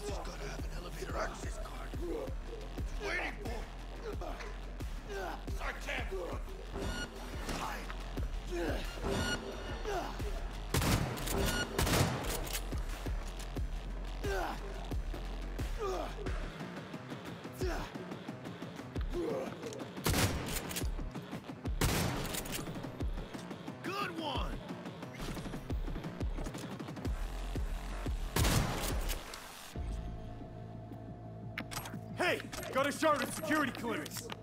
He's gotta have an elevator access card. Waiting for Sartan! Hide! Good one! Hey! Got a shard of security clearance!